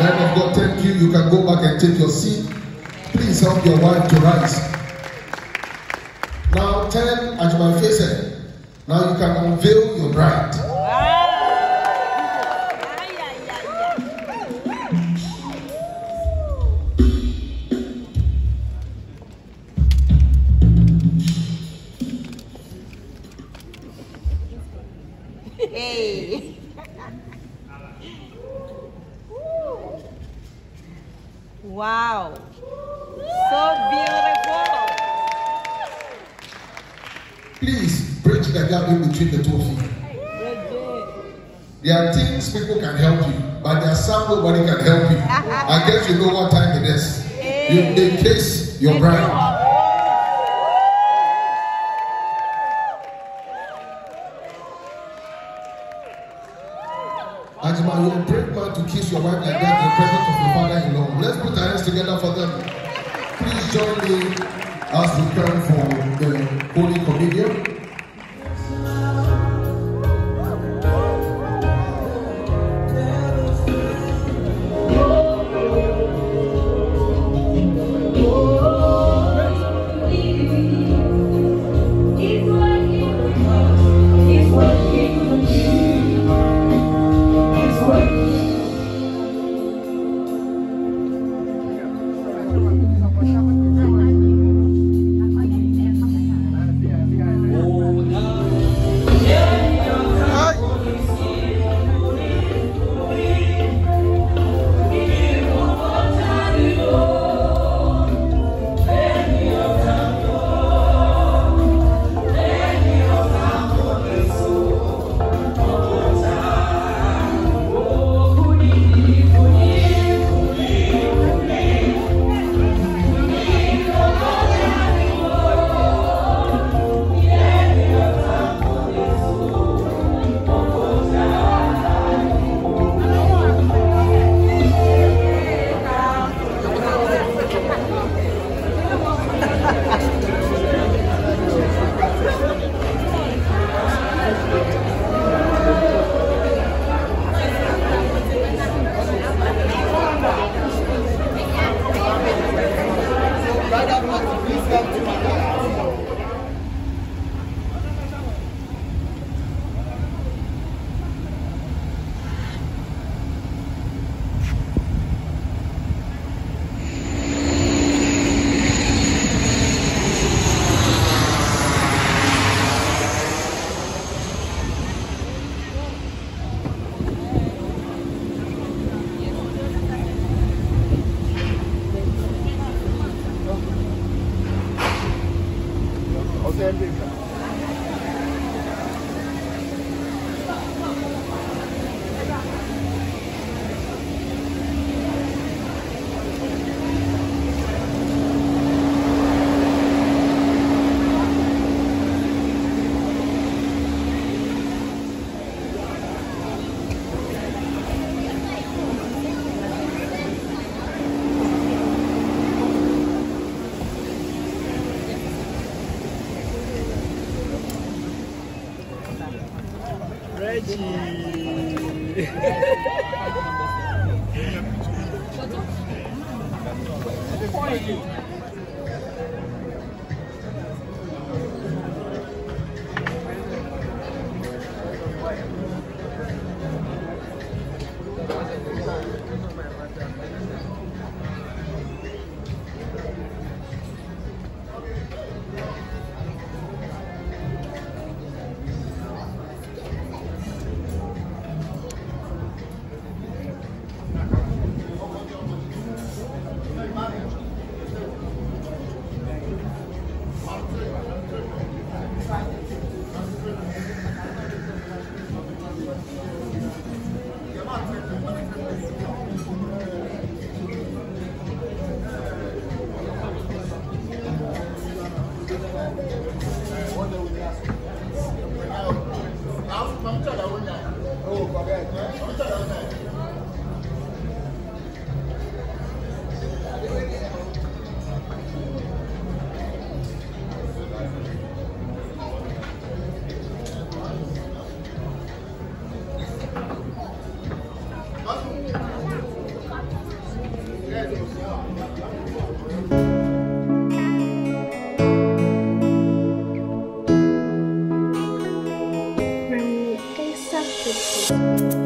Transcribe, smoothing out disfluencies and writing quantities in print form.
Men of God, thank you. You can go back and take your seat. Please help your wife to rise. Now turn at my face. Now you can unveil your bride. Hey. Wow. So beautiful. Please bridge the gap in between the two of you. There are things people can help you, but there are some nobody can help you. I guess you know what time it is. You encase your bride. Ajima, you are a brave man to kiss your wife like that in the presence of your father-in-law. Let's put our hands together for them. Please join me as we come for the Holy Communion. Jesus.